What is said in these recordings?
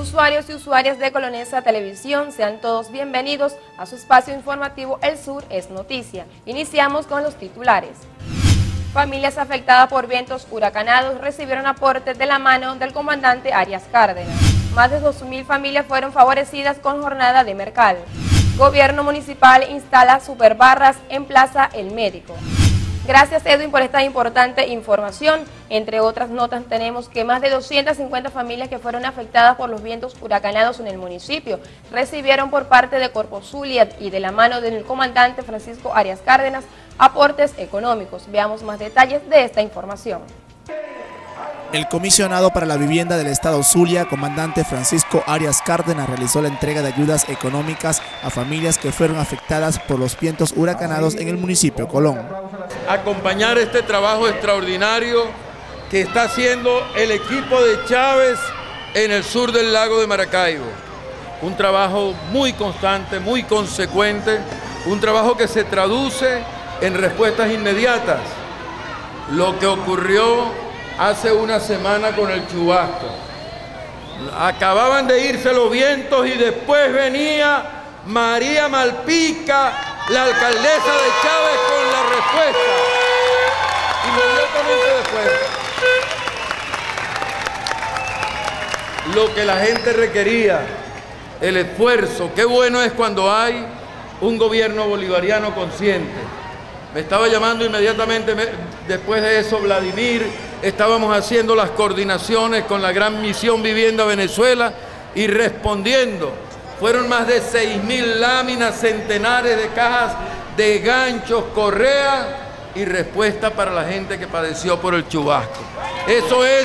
Usuarios y usuarias de Colonesa Televisión, sean todos bienvenidos a su espacio informativo El Sur es Noticia. Iniciamos con los titulares. Familias afectadas por vientos huracanados recibieron aportes de la mano del comandante Arias Cárdenas. Más de 2.000 familias fueron favorecidas con jornada de mercado. Gobierno municipal instala superbarras en Plaza El Médico. Gracias, Edwin, por esta importante información. Entre otras notas tenemos que más de 250 familias que fueron afectadas por los vientos huracanados en el municipio recibieron por parte de Corpo Zulia y de la mano del comandante Francisco Arias Cárdenas aportes económicos. Veamos más detalles de esta información. El comisionado para la vivienda del estado Zulia, comandante Francisco Arias Cárdenas, realizó la entrega de ayudas económicas a familias que fueron afectadas por los vientos huracanados en el municipio Colón. Acompañar este trabajo extraordinario que está haciendo el equipo de Chávez en el sur del lago de Maracaibo. Un trabajo muy constante, muy consecuente, un trabajo que se traduce en respuestas inmediatas. Lo que ocurrió hace una semana con el chubasco. Acababan de irse los vientos y después venía María Malpica, la alcaldesa de Chávez, con la respuesta. Inmediatamente después. Lo que la gente requería, el esfuerzo. Qué bueno es cuando hay un gobierno bolivariano consciente. Me estaba llamando inmediatamente después de eso Vladimir. Estábamos haciendo las coordinaciones con la Gran Misión Vivienda Venezuela y respondiendo. Fueron más de 6.000 láminas, centenares de cajas de ganchos, correas y respuesta para la gente que padeció por el chubasco. Eso es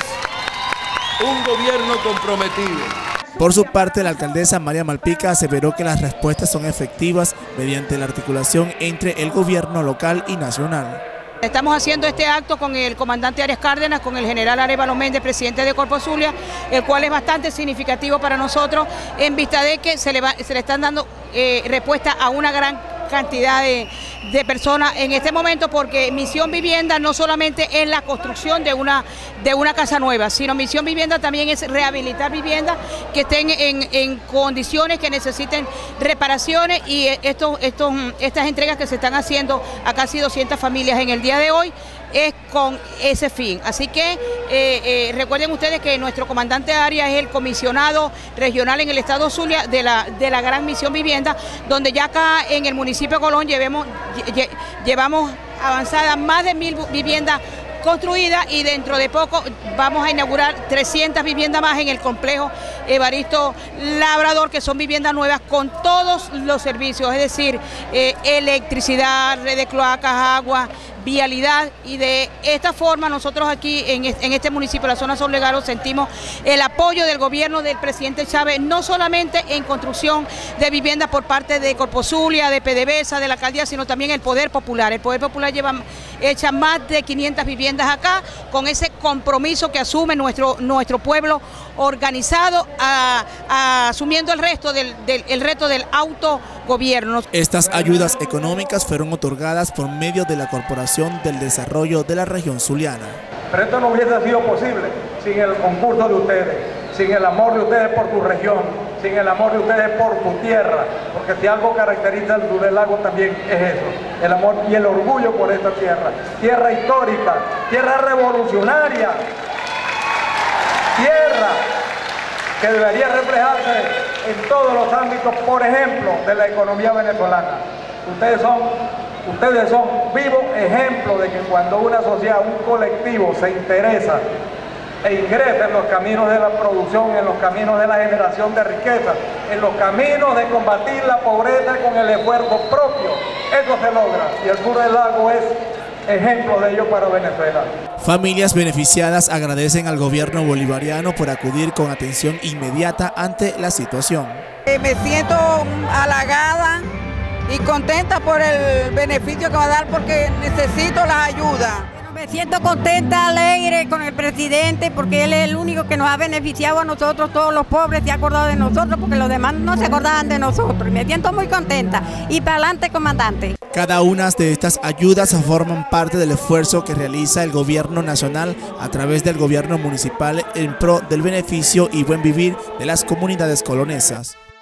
un gobierno comprometido. Por su parte, la alcaldesa María Malpica aseveró que las respuestas son efectivas mediante la articulación entre el gobierno local y nacional. Estamos haciendo este acto con el comandante Arias Cárdenas, con el general Arévalo Méndez, presidente de Corpo Zulia, el cual es bastante significativo para nosotros en vista de que se le están dando respuesta a una gran cantidad de personas en este momento, porque Misión Vivienda no solamente es la construcción de una casa nueva, sino Misión Vivienda también es rehabilitar viviendas que estén en condiciones que necesiten reparaciones, y estas entregas que se están haciendo a casi 200 familias en el día de hoy es con ese fin. Así que recuerden ustedes que nuestro comandante Arias es el comisionado regional en el estado Zulia de la Gran Misión Vivienda, donde ya acá en el municipio de Colón llevamos avanzadas más de 1.000 viviendas construidas, y dentro de poco vamos a inaugurar 300 viviendas más en el complejo Evaristo Labrador, que son viviendas nuevas con todos los servicios, es decir, electricidad, red de cloacas, agua, vialidad, y de esta forma nosotros aquí en este municipio, la zona Sol Legaro, sentimos el apoyo del gobierno del presidente Chávez, no solamente en construcción de viviendas por parte de Corpo Zulia, de PDVSA, de la alcaldía, sino también el Poder Popular. El Poder Popular lleva hecha más de 500 viviendas acá, con ese compromiso que asume nuestro pueblo organizado, asumiendo el reto del autogobierno. Estas ayudas económicas fueron otorgadas por medio de la Corporación del Desarrollo de la Región Zuliana. Pero esto no hubiese sido posible sin el concurso de ustedes, sin el amor de ustedes por tu región, sin el amor de ustedes por tu tierra, porque si algo caracteriza al sur del lago también es eso, el amor y el orgullo por esta tierra, tierra histórica, tierra revolucionaria, tierra que debería reflejarse en todos los ámbitos, por ejemplo, de la economía venezolana. Ustedes son vivos ejemplos de que cuando una sociedad, un colectivo se interesa e ingresa en los caminos de la producción, en los caminos de la generación de riqueza, en los caminos de combatir la pobreza con el esfuerzo propio, eso se logra, y el sur del lago es ejemplo de ello para Venezuela. Familias beneficiadas agradecen al gobierno bolivariano por acudir con atención inmediata ante la situación. Me siento halagada y contenta por el beneficio que va a dar, porque necesito la ayuda. Me siento contenta, alegre con el presidente, porque él es el único que nos ha beneficiado a nosotros, todos los pobres, se ha acordado de nosotros, porque los demás no se acordaban de nosotros. Me siento muy contenta. Y para adelante, comandante. Cada una de estas ayudas forman parte del esfuerzo que realiza el gobierno nacional a través del gobierno municipal en pro del beneficio y buen vivir de las comunidades colonesas.